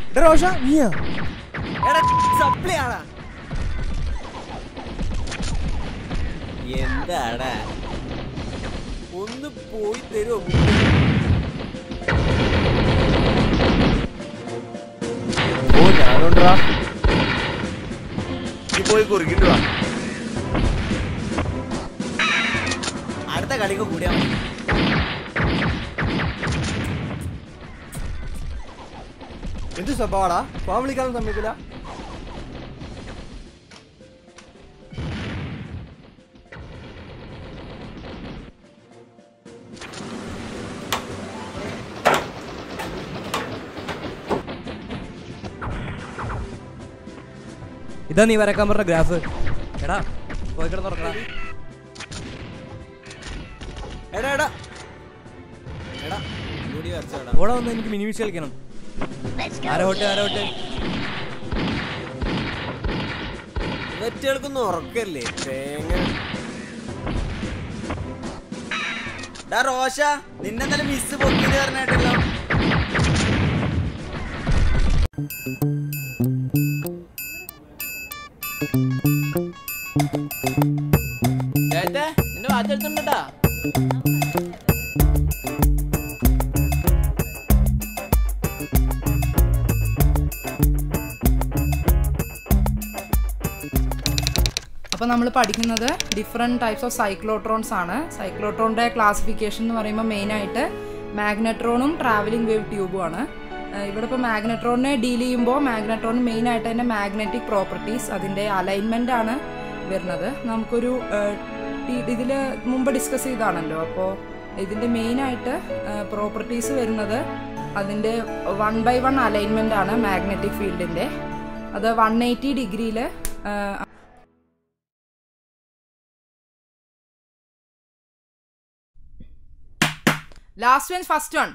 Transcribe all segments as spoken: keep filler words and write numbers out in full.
Rocher നീയാ സപ്ലിയാടാ എന്താടാ ഒന്ന് പോയി തരുമോ? ഓ ഞാനുണ്ടാ നീ പോയി കുറിക്കിട്ടുവാ. അടുത്ത കളിക്ക് കൂടിയാ മതി. എന്ത് സ്വഭാവടാ? ഫോൺ വിളിക്കാനും സമ്മതിക്കില്ല. ഇതാ നീ വരക്കാൻ പറഞ്ഞ ഗ്രാഫ്. എടാ പോയി കിടന്ന് തുറക്കടാ. എടാ എടാ എടാ കൂടി വരച്ചോടാ. ഓടെ വന്ന് എനിക്ക് മിനി വിഷ് കളിക്കണം. ആരോട്ടെ ആരോട്ടെ വെറ്റുകൾക്കൊന്നും ഉറക്കല്ലേ തേങ്ങ. ഡാ റോഷ നിന്നെന്തായാലും മിസ് പൊക്കിയത് പറഞ്ഞിട്ടല്ലോ. നിന്റെ വാച്ചെടുത്തുണ്ടാ. അപ്പോൾ നമ്മൾ പഠിക്കുന്നത് ഡിഫറെൻറ്റ് ടൈപ്സ് ഓഫ് സൈക്ലോട്രോൺസ് ആണ്. സൈക്ലോട്രോണിൻ്റെ ക്ലാസിഫിക്കേഷൻ എന്ന് പറയുമ്പോൾ മെയിനായിട്ട് മാഗ്നട്രോണും ട്രാവലിംഗ് വേവ് ട്യൂബും ആണ്. ഇവിടെ ഇപ്പോൾ മാഗ്നട്രോണിനെ ഡീൽ ചെയ്യുമ്പോൾ മാഗ്നട്രോൺ മെയിനായിട്ട് തന്നെ മാഗ്നറ്റിക് പ്രോപ്പർട്ടീസ്, അതിൻ്റെ അലൈൻമെൻ്റ് ആണ് വരുന്നത്. നമുക്കൊരു ഇതിൽ മുമ്പ് ഡിസ്കസ് ചെയ്താണല്ലോ. അപ്പോൾ ഇതിൻ്റെ മെയിനായിട്ട് പ്രോപ്പർട്ടീസ് വരുന്നത് അതിൻ്റെ വൺ ബൈ വൺ അലൈൻമെൻ്റ് ആണ് മാഗ്നറ്റിക് ഫീൽഡിൻ്റെ. അത് വൺ എയ്റ്റി ഡിഗ്രിയിൽ ലാസ്റ്റ് വൺ ഫസ്റ്റ് വൺ.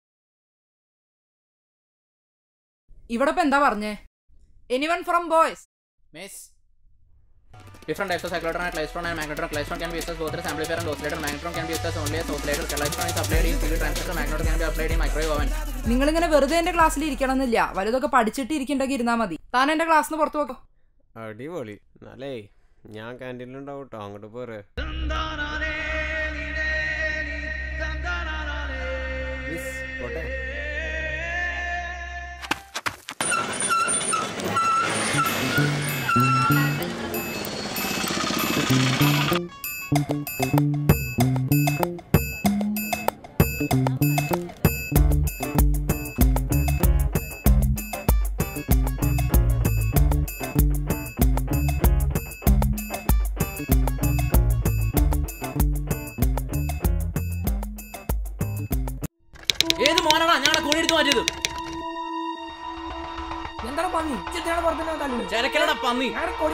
ഇവിടെ ഇപ്പൊ എന്താ പറഞ്ഞേ? Anyone from boys? Miss different types of cyclotron and klystron and magnetron. Klystron can be used as both as amplifier and oscillator. Magnetron can be used as only as oscillator. Klystron is applied in T V transistor. Magnetron can be applied in microwave oven. നിങ്ങളിങ്ങനെ വെറുതെ എന്റെ ക്ലാസ്സിൽ ഇരിക്കണമെന്നില്ല. വലുതൊക്കെ പഠിച്ചിട്ട് ഇരിക്കണ്ടെങ്കിൽ ഇരുന്നാൽ മതി. താൻ എന്റെ ക്ലാസ്സിന് പുറത്തു പോക്കോ. അടിപൊളി. നാലേ ഞാൻ ക്യാൻറ്റീനിലുണ്ടാവും കേട്ടോ, അങ്ങോട്ട് പോരെ. പോട്ടെ. ഏത് മോനാണ് ഞങ്ങളെ കൂടി എടുത്ത് മാറ്റിയത്? എന്താണ് പന്നി? ചരക്കലടാ പന്നി.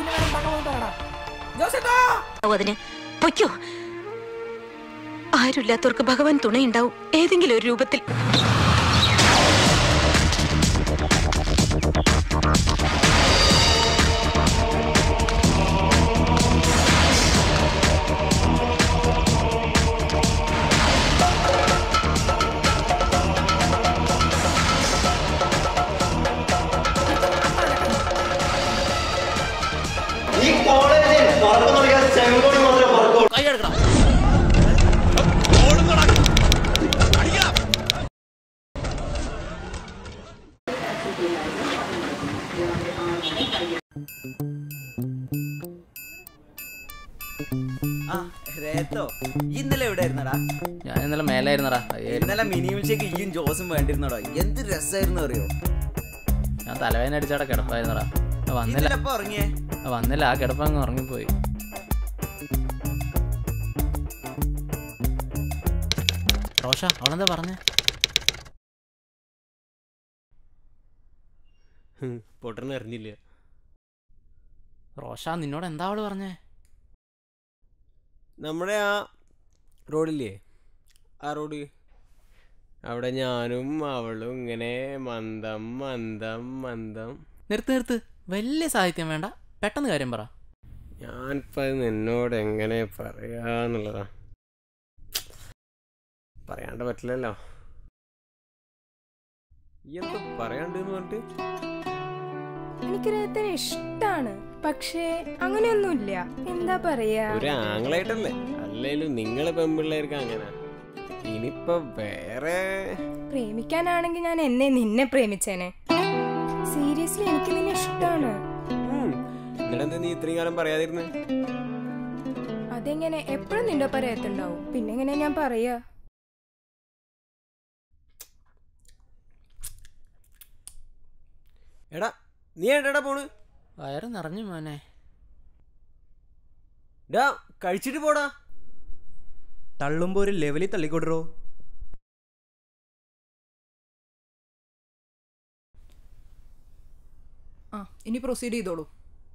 ആരുമില്ലാത്തവർക്ക് ഭഗവാൻ തുണയുണ്ടാവും ഏതെങ്കിലും ഒരു രൂപത്തിൽ. ഇന്നലെ എവിടെ ആയിരുന്നടാ? ഞാൻ ഇന്നലെ മേലായിരുന്നടാ. ഇന്നലെ മിനിമിച്ചേക്ക് ഈയും ജോസും വേണ്ടിരുന്നടാ. എന്ത് രസമായിരുന്നു അറിയോ? ഞാൻ തലവേദന അടിച്ചവിടെ കിടപ്പായിരുന്നടാ. വന്നില്ല ഉറങ്ങിയേ വന്നില്ല ആ കിടപ്പങ്ങ് ഉറങ്ങിപ്പോയി. റോഷ അവളെന്താ പറഞ്ഞേ? പൊട്ടനെ അറിഞ്ഞില്ല. റോഷ നിന്നോട് എന്താ അവള് പറഞ്ഞേ? നമ്മുടെ ആ റോഡില്ലേ, ആ റോഡ് അവിടെ ഞാനും അവളും ഇങ്ങനെ മന്ദം മന്ദം മന്ദം. നിർത്ത് നിർത്ത്, വലിയ സാഹിത്യം വേണ്ട, പെട്ടെന്ന് കാര്യം പറ. ഞാനിപ്പോൾ അത് നിന്നോട് എങ്ങനെ പറയാന്നുള്ളതാ. പറയാണ്ട് പറ്റില്ലല്ലോ. എന്താ പറയാണ്ടെന്ന് പറഞ്ഞിട്ട് എനിക്ക് രേവതിനെ ഇഷ്ടാണ്, പക്ഷേ അങ്ങനെയൊന്നുമില്ല. എന്താ പറയാ, ഒരു ആംഗ്ലായിട്ടല്ലേ? അല്ലേലും നിങ്ങളെ പെൺപിള്ളേർക്ക് അങ്ങനെ. ഇനിയിപ്പൊ വേറെ പ്രേമിക്കാനാണെങ്കിൽ ഞാൻ എന്നെ നിന്നെ പ്രേമിച്ചേനെ. സീരിയസ്ലി എനിക്ക് നിന്നെ ഇഷ്ടാണ്. എന്നിട്ടെന്താ നീ ഇത്രയും കാലം പറയാതിരുന്നു? അതെങ്ങനെ എപ്പോഴും നിന്റെ പറയത്തുണ്ടാവും, പിന്നെ എങ്ങനെ ഞാൻ പറയാ? എടാ നീ എടാ പോണ്? വയറ് നിറഞ്ഞു മോനെ. ഡാ കഴിച്ചിട്ട് പോടാ. തള്ളുമ്പോ ഒരു ലെവലിൽ തള്ളിക്കൊടുറോ. ആ ഇനി പ്രൊസീഡ് ചെയ്തോളൂ.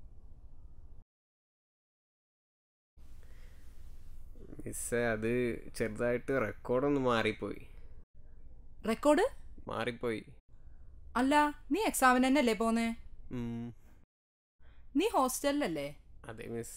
മിസ്സേ, അത് ചെറുതായിട്ട് റെക്കോർഡൊന്ന് മാറിപ്പോയി. റെക്കോർഡ് മാറിപ്പോയി. അല്ല, നീ എക്സാമിന് തന്നെ അല്ലേ പോന്നേ? ഉം. നീ ഹോസ്റ്റലിലല്ലേ? അതെ മിസ്.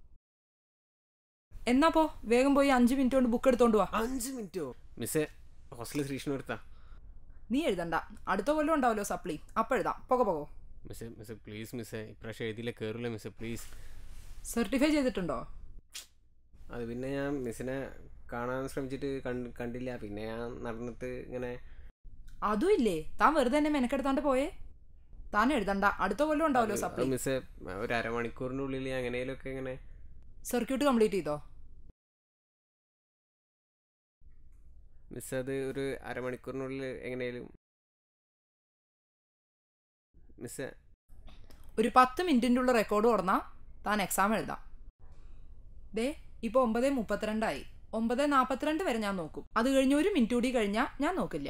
എന്നാ പോ, വേഗം പോയി അഞ്ച് മിനിറ്റ് കൊണ്ട് ബുക്ക് എടുത്തോണ്ട് വാ. അഞ്ച് മിനിറ്റോ? മിസ്സേ, ഹോസ്റ്റലിൽ ശ്രീഷ്ണു എടുത്താ. നീ എഴുതണ്ട, അടുത്ത കൊല്ലം ഉണ്ടാവല്ലോ സപ്ലി, അപ്പൊ എഴുതാം. പോകോ പോകോ. മിസ്സേ മിസ്സേ പ്ലീസ് മിസ്സേ, ഇപ്രാവശ്യം എഴുതിയില്ല കയറില്ല മിസ്സേ പ്ലീസ്. സർട്ടിഫൈ ചെയ്തിട്ടുണ്ടോ? അത് പിന്നെ ഞാൻ മിസ്സിനെ കാണാൻ ശ്രമിച്ചിട്ട് കണ്ടില്ല. പിന്നെ ഞാൻ നടന്നിട്ട് ഇങ്ങനെ. അതും ഇല്ലേ, താൻ വെറുതെ തന്നെ മെനക്കെടുത്താണ്ട് പോയേ. താൻ എഴുതണ്ട, അടുത്ത കൊല്ലം ഉണ്ടാവല്ലോ സപ്ലി. മിസ്സേ, ഒരു അരമണിക്കൂറിനുള്ളിൽ എങ്ങനെയൊക്കെ ഇങ്ങനെ. സർക്യൂട്ട് കംപ്ലീറ്റ് ചെയ്തോ? മിസ്, അത് ഒരു അരമണിക്കൂറിനുള്ളിൽ എങ്ങനെയാലും. മിസ്സേ, ഒരു പത്ത് മിനിറ്റിൻ്റെ ഉള്ള റെക്കോർഡ് തുറന്നാൽ താൻ എക്സാം എഴുതാം. ദേ ഇപ്പോൾ ഒമ്പത് മുപ്പത്തിരണ്ടായി. ഒമ്പത് നാൽപ്പത്തിരണ്ട് വരെ ഞാൻ നോക്കും. അത് കഴിഞ്ഞ് ഒരു മിനിറ്റ് കൂടി കഴിഞ്ഞാൽ ഞാൻ നോക്കില്ല.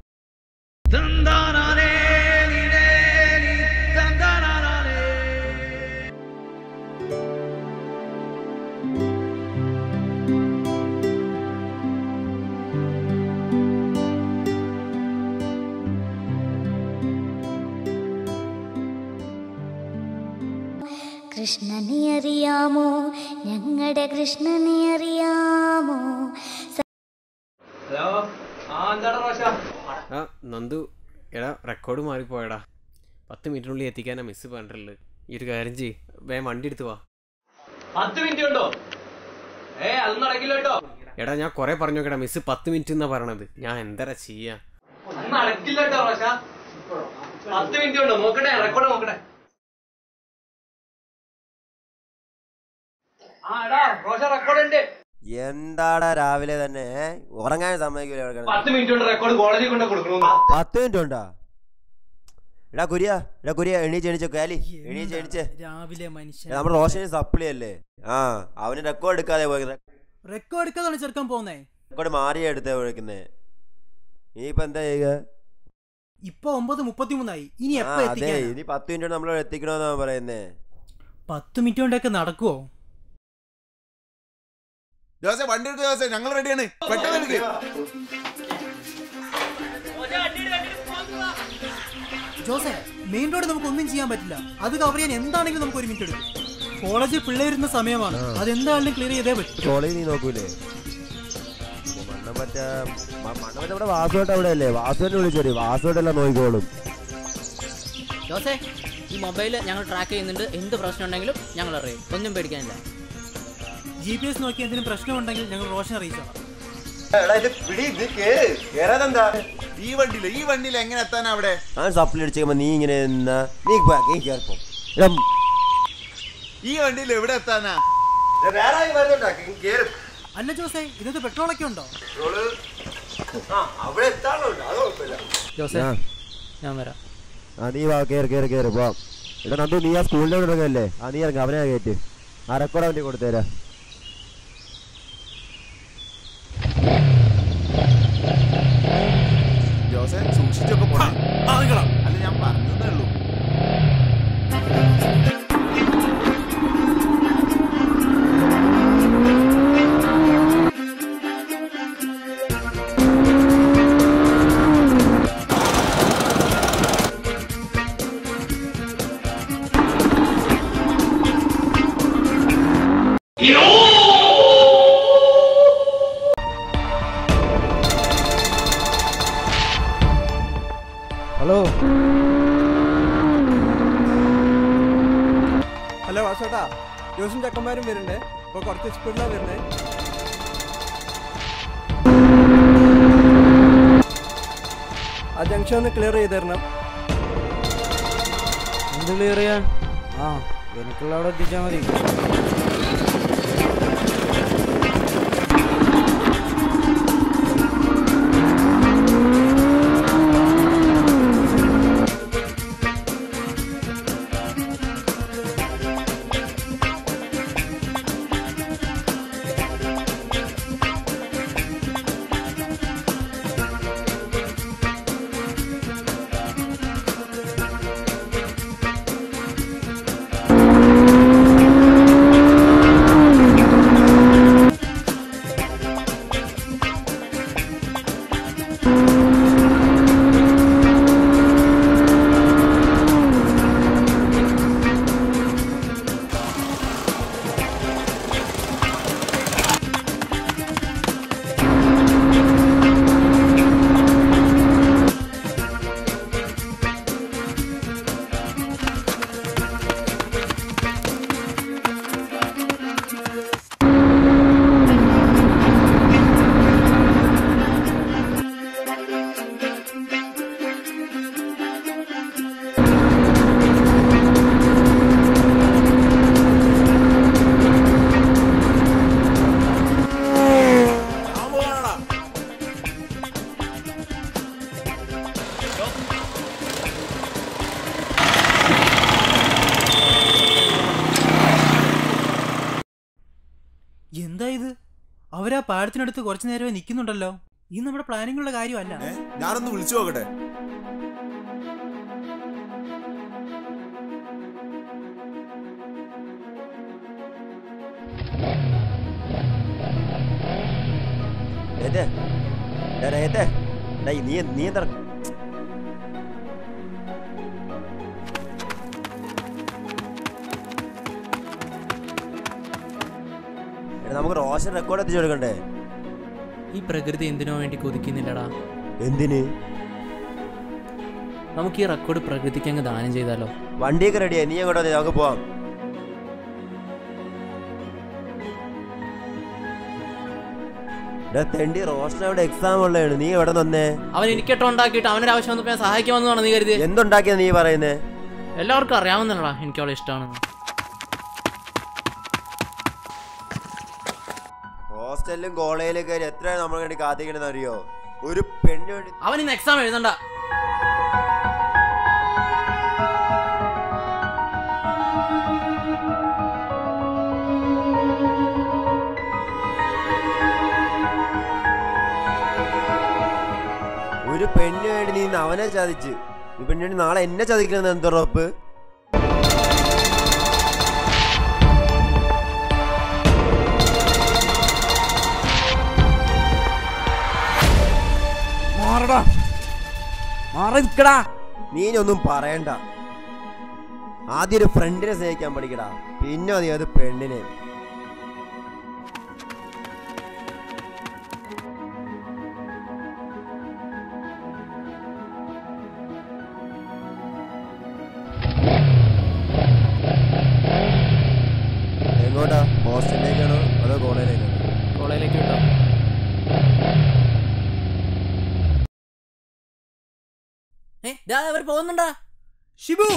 കൃഷ്ണനെ അറിയാമോ, ഞങ്ങളുടെ കൃഷ്ണനെ അറിയാമോ? ആ നന്ദു, എടാ റെക്കോർഡ് മാറിപ്പോയടാ. പത്ത് മിനിറ്റിനുള്ളിൽ എത്തിക്കാനാ മിസ് പറഞ്ഞിട്ടുള്ളത്. ഈ ഒരു കാര്യം ചെയ്യ്, വേഗം വണ്ടി എടുത്തു വാ. പത്ത് മിനിറ്റ് ഉണ്ടോ? ഏ അത് നടക്കില്ല കേട്ടോ. എടാ ഞാൻ കൊറേ പറഞ്ഞു കേടാ, മിസ് പത്ത് മിനിറ്റ് എന്നാ പറയണത്. ഞാൻ എന്താ ചെയ്യാ? നടക്കില്ല കേട്ടോ റോഷ. പത്ത് മിനിറ്റ് ഉണ്ടോ? നോക്കട്ടെ, റെക്കോർഡ് നോക്കട്ടെ. ആ എടാ റോഷ, റെക്കോർഡ് ഉണ്ട്. എന്താടാ രാവിലെ തന്നെ ഉറങ്ങാൻ സമ്മതിക്കൂല? പത്ത് മിനിറ്റ് ഉണ്ട് റെക്കോർഡ് കോളേജിൽ കൊണ്ട് കൊടുക്കണോ? പത്ത് മിനിറ്റ് ഉണ്ടാ? എടാ കുരിയ, എടാ കുരിയ, എണീച്ച് എണീച്ചോ കാലി, എണീച്ച് എണീച്ച്. രാവിലെ മനുഷ്യൻ നമ്മുടെ റോഷന് സപ്ലി അല്ലേ? ആ അവന് റെക്കോർഡ് എടുക്കാതെ പോയത്. റെക്കോർഡ് എടുക്കാതാണ് ചെറുക്കാൻ പോന്നേ. റെക്കോർഡ് മാറിയാ എടുത്തേ വിളിക്കുന്നേ. ഇനിയിപ്പോ എന്താ ചെയ്യുക? ഇപ്പൊ ഒമ്പത് മുപ്പത്തിമൂന്നായി. ഇനി എപ്പോ അതെ, ഇനി പത്ത് മിനിറ്റ് നമ്മൾ എത്തിക്കണോന്നാ പറയുന്നേ. പത്ത് മിനിറ്റ് കൊണ്ടൊക്കെ നടക്കുവോ? വണ്ടി എടുക്കുക ജോസേ, ഞങ്ങൾ റെഡിയാണ്. പെട്ടെന്ന് എടുക്കുക. ജോസേ, മെയിൻ റോഡ് നമുക്ക് ഒന്നും ചെയ്യാൻ പറ്റില്ല. അത് കവർ ചെയ്യാൻ എന്താണെങ്കിലും നമുക്ക് ഒരു മിനിറ്റ് എടുക്കും. കോളേജിൽ പിള്ളേരുന്ന സമയമാണ്, അതെന്താണെങ്കിലും ക്ലിയർ ചെയ്തേ പറ്റും. കോളേജ് നീ നോക്കൂലേ? മണ്ണമ്പറ്റ മണ്ണമ്പറ്റ ഇവിടെ വാസുവായിട്ട് അവിടെ അല്ലേ? വാസുവിനെ വിളിച്ചോടി, വാസുവായിട്ടെല്ലാം നോക്കിക്കോളും. ജോസേ, ഈ മൊബൈൽ ഞങ്ങൾ ട്രാക്ക് ചെയ്യുന്നുണ്ട്. എന്ത് പ്രശ്നം ഉണ്ടെങ്കിലും ഞങ്ങൾ അറിയും, ഒന്നും പേടിക്കാനില്ല. ജി പി എസ് നോക്കി എന്തെങ്കിലും പ്രശ്നമുണ്ടെങ്കിൽ ഞങ്ങൾ റോഷൻ അറിയിച്ചോളാം. ഈ വണ്ടിയില് ഈ വണ്ടിയിൽ എങ്ങനെ എത്താനാ അവിടെ? ഞാൻ സപ്ലി അടിച്ചപ്പോ നീ ഇങ്ങനെ ഈ വണ്ടിയിൽ എവിടെ എത്താനാ? അല്ല ജോസേ, ഇതൊക്കെ പെട്രോളൊക്കെ ഉണ്ടോ? ജോസേ, ഞാൻ വരാം. ആ നീ വാ, കേറ് കേറ് കേറ് പോവാം. ഇവിടെ നന്ദു, നീ ആ സ്കൂളിൻ്റെ അവിടെ ഇറങ്ങല്ലേ? ആ നീ ഇറങ്ങ, അവനെ കയറ്റ്. ആ റെക്കോർഡ് അവൻ്റെ കൊടുത്തേരാ. ജോസേ സൂക്ഷിച്ചൊക്കെ പോണം. അല്ല ഞാൻ പറഞ്ഞതേ ഉള്ളൂ. You ഹലോ ഹലോ വാസേട്ടാ, ജോസും ചക്കന്മാരും വരുന്നുണ്ട്. ഇപ്പോൾ കുറച്ച് സ്പീഡിലാണ് വരുന്നത്. ആ ജംഗ്ഷൻ ഒന്ന് ക്ലിയർ ചെയ്ത് തരണം. എന്ത് ക്ലിയർ ചെയ്യാൻ? ആ എനിക്കുള്ള അവിടെ എത്തിച്ചാൽ മതി. എന്താ ഇത്? അവരാ പാടത്തിനടുത്ത് കുറച്ചു നേരമേ നിൽക്കുന്നുണ്ടല്ലോ. ഇത് നമ്മുടെ പ്ലാനിങ്ങുള്ള കാര്യമല്ല. ഞാനൊന്ന് വിളിച്ചു നോക്കട്ടെ. നീ നീ എന്താ നമുക്ക് റോഷൻ റെക്കോർഡ് എത്തിച്ചു കൊടുക്കണ്ടേ? ഈ പ്രകൃതി എന്തിനോ വേണ്ടി കൊതിക്കുന്നില്ലടാ. എന്തിന്? നമുക്ക് ഈ റെക്കോർഡ് പ്രകൃതിക്ക് അങ്ങ് ദാനം ചെയ്താലോ? വണ്ടിയൊക്കെ റെഡിയാ, നീ അങ്ങോട്ടോ, നമുക്ക് പോവാം. തെണ്ടി റോഷൻ അവിടെ എക്സാം ഉള്ളതാണ്, നീ എവിടെ നിന്നേ? അവൻ എനിക്കെട്ടോ ഉണ്ടാക്കിയിട്ട് അവനൊരു ആവശ്യം വന്നപ്പോ ഞാൻ സഹായിക്കാമെന്നാണ് നീ കരുതി. എന്തുണ്ടാക്കിയാ നീ പറയുന്നേ? എല്ലാവർക്കും അറിയാവുന്നതാ എനിക്ക് അവളെ ഇഷ്ടമാണെന്ന്. ഹോസ്റ്റലിലും കോളേജിലും കയറി എത്ര നമ്മൾ വേണ്ടി കാത്തിക്കണെന്ന് അറിയോ? ഒരു പെണ്ണ് വേണ്ടി. അവൻ ഇന്ന് എക്സാം എഴുതണ്ട. ഒരു പെണ്ണ് വേണ്ടി നീ അവനെ ചതിച്ച്, ഈ പെണ്ണ് നാളെ എന്നെ ചതിക്കണമെന്ന് എന്തുറപ്പ്? നീ ഒന്നും പറയണ്ട. ആദ്യം ഒരു ഫ്രണ്ടിനെ സ്നേഹിക്കാൻ പഠിക്കടാ, പിന്നെ മതി അത് പെണ്ണിനെ. എങ്ങോട്ടാ? ഹോസ്റ്റലിലേക്കാണോ അതോ കോളേജിലേക്കാണോ? കോളേജിലേക്ക് വിട്ടോ. അവർ പോകുന്നുണ്ടാ? ഷിബു,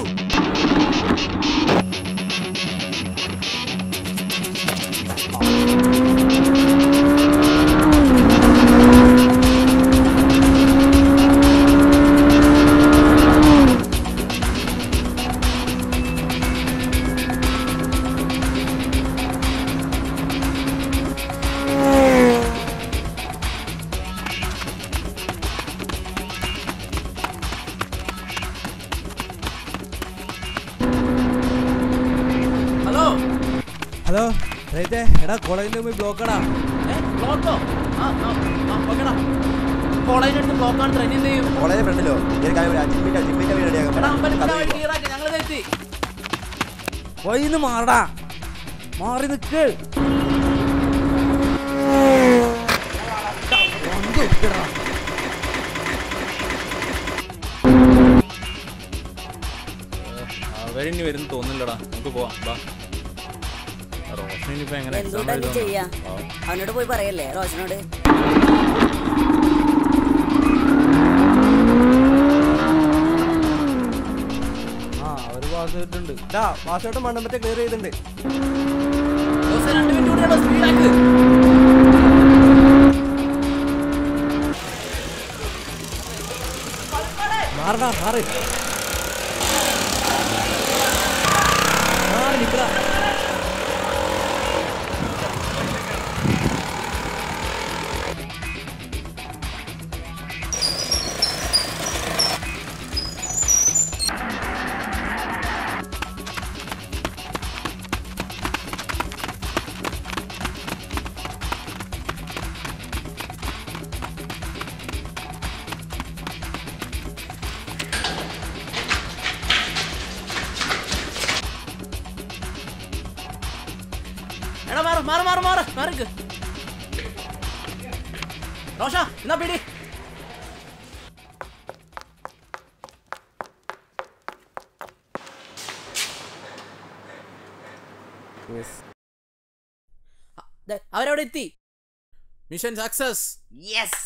ഹലോ റൈറ്റേ, എടാ കോളേജിന്റെ മുമ്പിൽ ബ്ലോക്കടാ. ബ്ലോക്കോ? കോളേജിനടുത്ത് ബ്ലോക്കാണ്. ട്രെയിൻ എന്ത് ചെയ്യും? കോളേജിന്റെ ഫ്രണ്ടിലോ? ഞങ്ങളെത്തി. വഴിന്ന് മാറടാ, മാറി നിക്ക്. ആരും വരും തോന്നില്ലടാ. നമുക്ക് പോവാം. വാ. റോഷൻ ഇനിയിപ്പോ എങ്ങനെ എക്സാം എഴുതാൻ ചെയ്യാ? അവനോട് പോയി പറയല്ലേ റോഷനോട്. ആ അവര് പാസ് ചെയ്തിട്ടുണ്ട്. പാസ്വേഡ് മണ്ഡപത്തെ ക്ലിയർ ചെയ്തിട്ടുണ്ട്. മാറടാ മാറി മാറി നിക്കടാ. എടാ മാറ് മാറ് മാറ് മാറ് മാറിക്ക്. റോഷ എന്നാ പിടി. അവരവിടെ എത്തി. Mission success. യെസ്.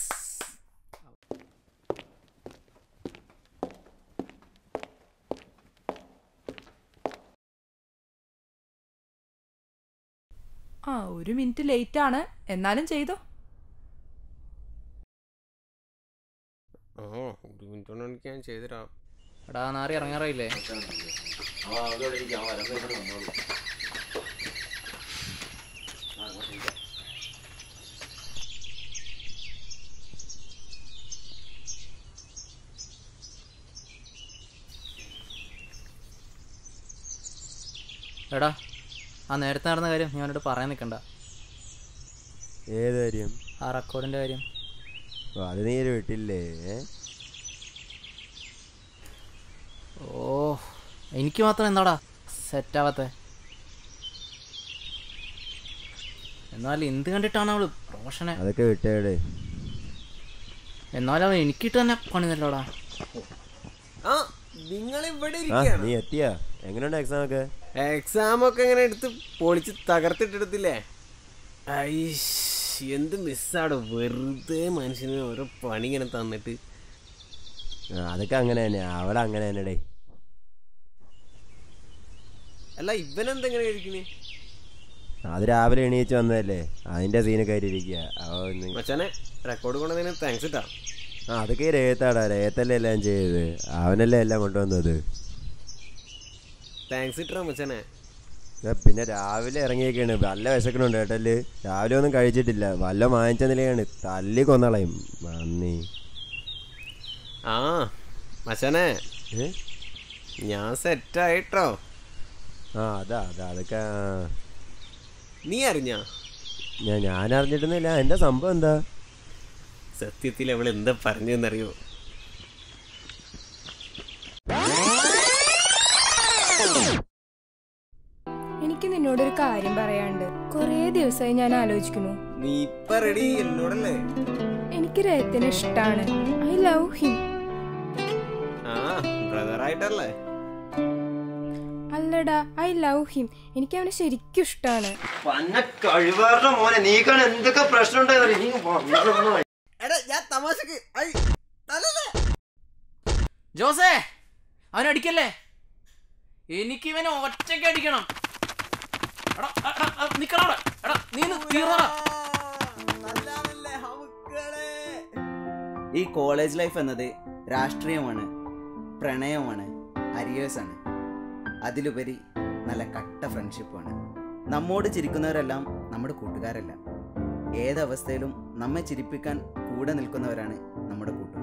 ആ ഒരു മിനിറ്റ് ലേറ്റ് ആണ്, എന്നാലും ചെയ്തോ. ഒരു മിനിറ്റ് കൊണ്ട് എനിക്ക് ഞാൻ ചെയ്തരാം. എടാ നാറി ഇറങ്ങാറായില്ലേ? എടാ ആ നേരത്തെ നടന്ന കാര്യം ഞാൻ അവനോട് പറയാൻ നിൽക്കണ്ട. ഏത് കാര്യം? ആ റെക്കോർഡിൻ്റെ കാര്യം. അത് നീ വിട്ടില്ലേ? ഓ എനിക്ക് മാത്രം എന്താടാ സെറ്റാവാത്തെ? എന്നാലും എന്ത് കണ്ടിട്ടാണ് അവള് റോഷനെ? അതൊക്കെ വിട്ടേടെ. എന്നാലും അവൻ എനിക്കിട്ട് തന്നെ പണി തല്ലോടാ. നീ എത്തിയാ? എങ്ങനെയുണ്ട് എക്സാം ഒക്കെ? എക്സാം ഒക്കെ എങ്ങനെ എടുത്ത് പൊളിച്ച് തകർത്തിട്ടെടുത്തില്ലേ? ഐഷ് എന്ത് മിസ്സാടോ, വെറുതെ മനുഷ്യന് ഓരോ പണി ഇങ്ങനെ തന്നിട്ട്. അതൊക്കെ അങ്ങനെ തന്നെ, അവിടെ അങ്ങനെ തന്നെ. അല്ല ഇവനെന്തെങ്ങനെ കഴിക്കണേ? അത് രാവിലെ എണീച്ച് വന്നതല്ലേ, അതിന്റെ സീനൊക്കെ ആയിട്ടിരിക്കുക. മച്ചാനെ റെക്കോർഡ് കൊണ്ടതിന് താങ്ക്സ് ഇട്ടാ. ആ അതൊക്കെ രേത്താടാ, രേത്തല്ലേ എല്ലാം ചെയ്തത്, അവനല്ലേ എല്ലാം കൊണ്ടുവന്നത്. താങ്ക്സ് ഇട്ടാ മച്ചാനെ. പിന്നെ രാവിലെ ഇറങ്ങിയൊക്കെയാണ്, നല്ല വിശക്കണുണ്ട് കേട്ടല്. രാവിലെ ഒന്നും കഴിച്ചിട്ടില്ല, വല്ല വാങ്ങിച്ച നിലയാണ്, തല്ലി കൊന്നളയും നന്ദി. ആ മച്ചാനെ ഞാൻ സെറ്റായിട്ടോ. ആ അതാ അതാ അതൊക്കെ നീ അറിഞ്ഞാ? ഞാൻ ഞാൻ അറിഞ്ഞിട്ടൊന്നുമില്ല. എന്താ സംഭവം എന്താ? സത്യത്തിൽ അവൾ എന്താ പറഞ്ഞെന്നറിയോ? എനിക്ക് നിന്നോടൊരു കാര്യം പറയാണ്ട്. കൊറേ ദിവസമായി ഞാൻ ആലോചിക്കുന്നു. നീ ഇപ്പൊ റെഡി എന്നോടല്ലേ? എനിക്ക് രേത്തിനെ ഇഷ്ടാണ്. I love him. ആ ബ്രദറായിട്ടല്ലേ? അല്ലടാ, ഐ ലവ് ഹിം. എനിക്ക് അവനെ ശരിക്കും ഇഷ്ടാണ്. മോനെ നീക്കാണ് എന്തൊക്കെ പ്രശ്നം. ജോസേ അവനടിക്കല്ലേ, എനിക്ക് ഇവനെ ഒറ്റയ്ക്ക് അടിക്കണം. ഈ കോളേജ് ലൈഫ് എന്നത് രാഷ്ട്രീയമാണ്, പ്രണയമാണ്, അരിയേഴ്സാണ്. അതിലുപരി നല്ല കട്ട ഫ്രണ്ട്ഷിപ്പാണ്. നമ്മോട് ചിരിക്കുന്നവരെല്ലാം നമ്മുടെ കൂട്ടുകാരല്ല. ഏതവസ്ഥയിലും നമ്മെ ചിരിപ്പിക്കാൻ കൂടെ നിൽക്കുന്നവരാണ് നമ്മുടെ കൂട്ടുകാർ.